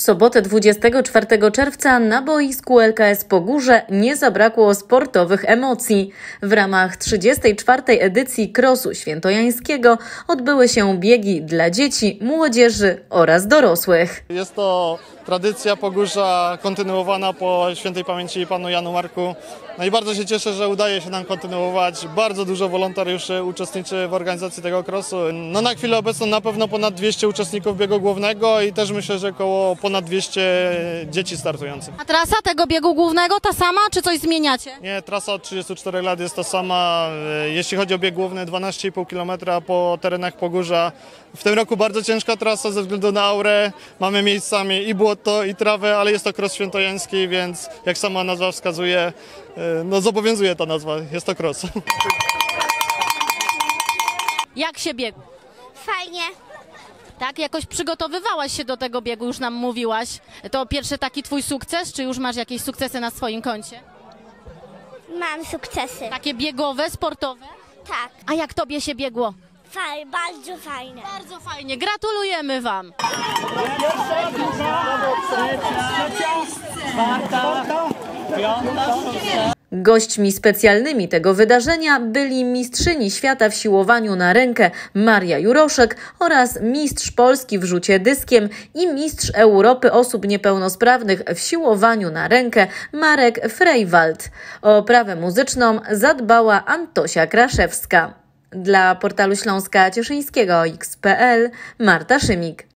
sobotę 24 czerwca na boisku LKS Pogórze nie zabrakło sportowych emocji. W ramach 34. edycji Crossu Świętojańskiego odbyły się biegi dla dzieci, młodzieży oraz dorosłych. Jest to tradycja Pogórza kontynuowana po świętej pamięci panu Janu Marku. No i bardzo się cieszę, że udaje się nam kontynuować. Bardzo dużo wolontariuszy uczestniczy w organizacji tego crossu. No na chwilę obecną na pewno ponad 200 uczestników biegu głównego i też myślę, że około ponad 200 dzieci startujących. A trasa tego biegu głównego ta sama, czy coś zmieniacie? Nie, trasa od 34 lat jest ta sama. Jeśli chodzi o bieg główny, 12,5 km po terenach Pogórza. W tym roku bardzo ciężka trasa ze względu na aurę. Mamy miejscami i błoto, i trawę, ale jest to cross świętojański, więc jak sama nazwa wskazuje, no zobowiązuje ta nazwa, jest to cross. Jak się biegł? Fajnie. Tak, jakoś przygotowywałaś się do tego biegu, już nam mówiłaś. To pierwszy taki twój sukces, czy już masz jakieś sukcesy na swoim koncie? Mam sukcesy. Takie biegowe, sportowe? Tak. A jak tobie się biegło? Bardzo fajne. Bardzo fajnie, gratulujemy wam. Gośćmi specjalnymi tego wydarzenia byli mistrzyni świata w siłowaniu na rękę Maria Juroszek oraz mistrz Polski w rzucie dyskiem i mistrz Europy osób niepełnosprawnych w siłowaniu na rękę Marek Frejwald. O oprawę muzyczną zadbała Antosia Kraszewska. Dla portalu Śląska Cieszyńskiego X.pl Marta Szymik.